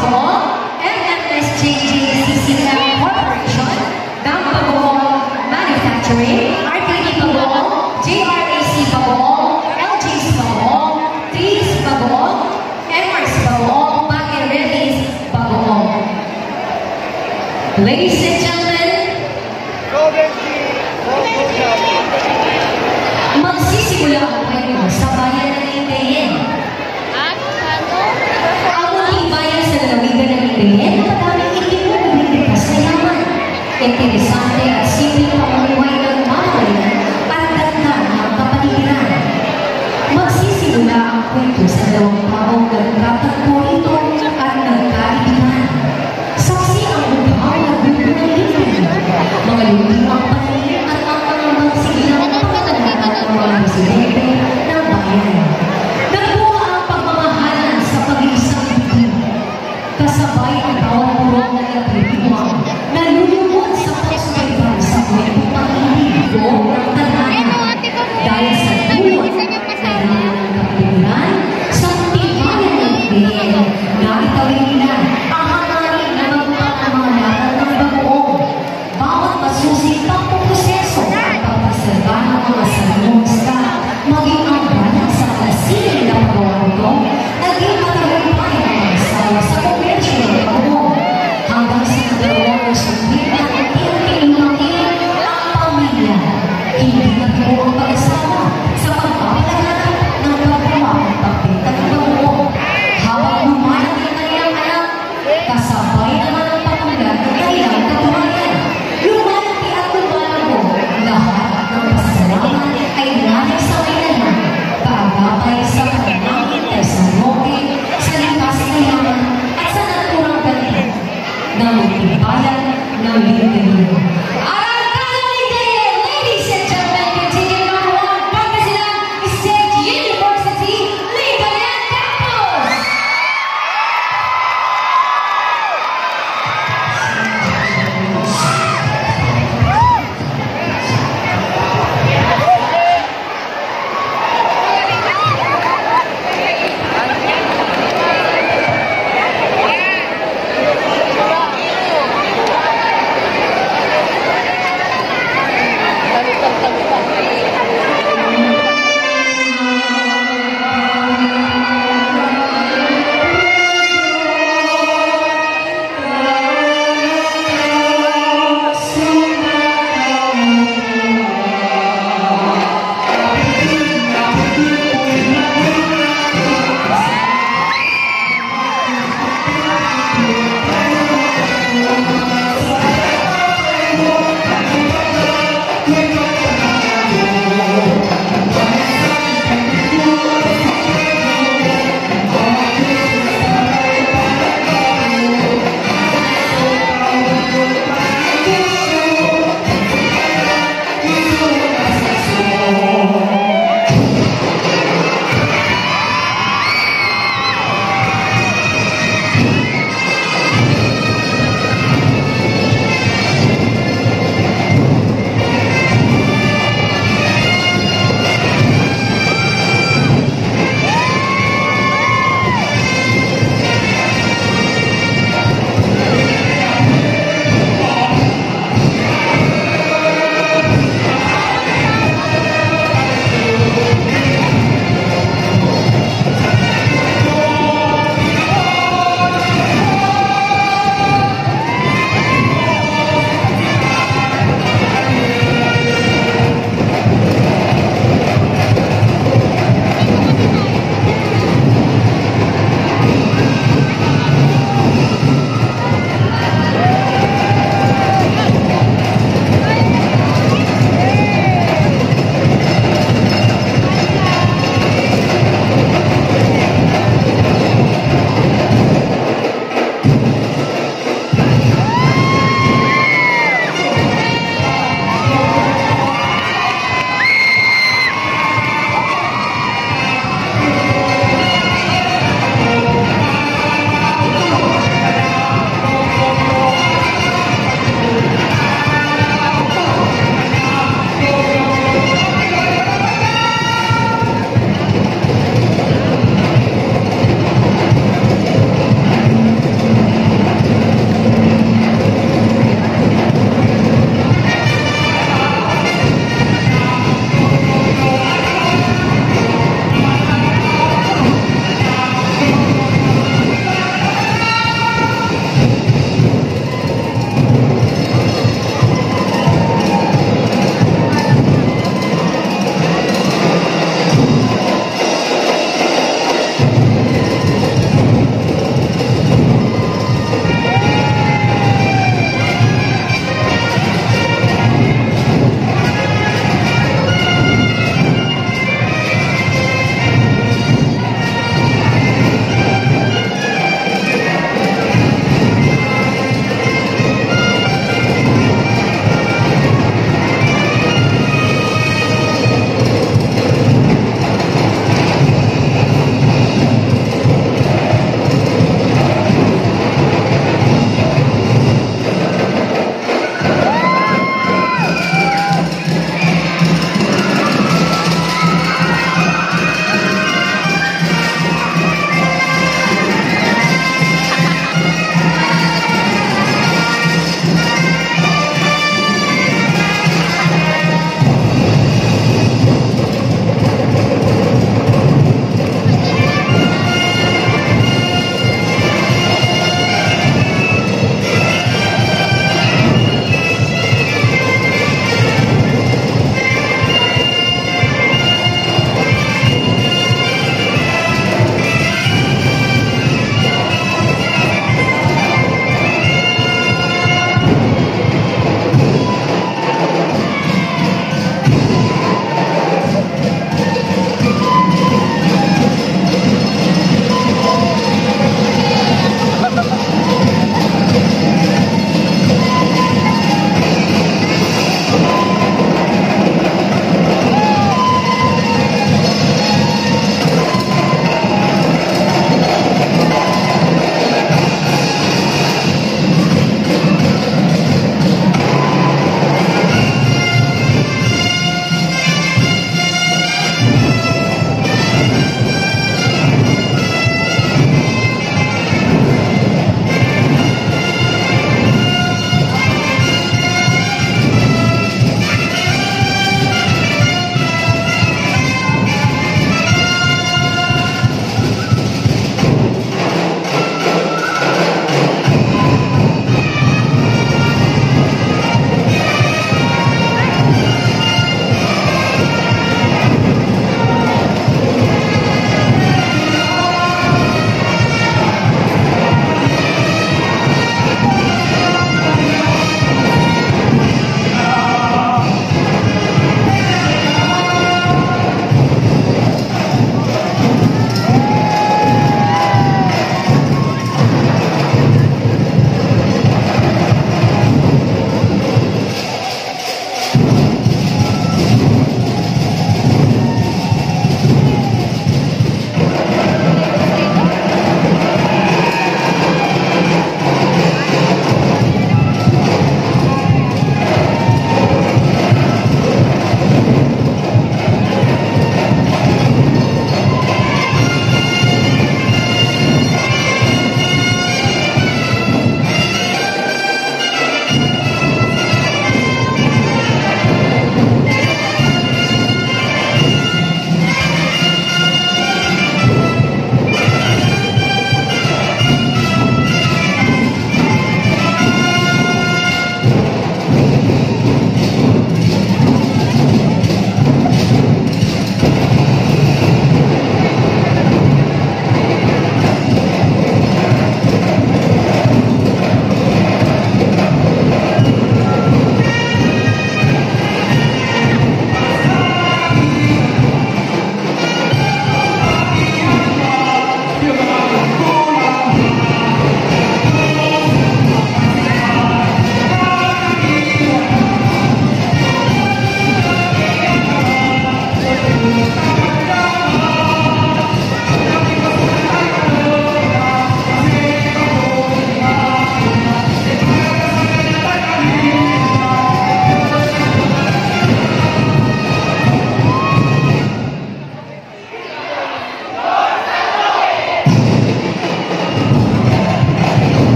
Pagong, MMSJJCCM Corporation, Dam Pagong Manufacturing, RTD Pagong, JRAC Pagong, LJ's Pagong, Trees Pagong, Emers Pagong, Pag-Release Pagong. Ladies and gentlemen, magsisimula ang kayo sa bayan ng Lingayen. Ang muling bayan sa lalawigan ng Lingayen, mataming itinong nagbibigkas na yaman. Interesante at simpleng pamumuhay ng mamayan at ganda ng kapaligiran. Magsisimula ang kwento sa dalawang taong nagkatagpo rito at nagkaibigan. Saksi ang buhaw na grupo ng Lingayen, mga lumang pananim at ang mga sigilang pangalanan ng mga residente ng bayan. Nabuha ang pagmamahalan sa pag-iisang bibig. Kasabay ang bawat purong na nagbibiwang na lulunod sa pagsubaybay sa kwentong pag-ibig ng tadhana. Dahil sa tulot na ng kapiliran sa tibayan ng Lingayen, naitawin nila ang hangarin na magpapamalaran ng bagoong. Bawat masusing pagpuproseso at pagpaserba ng mga salimong isda, maging ang balang sa kasilin na pagawa nito, naging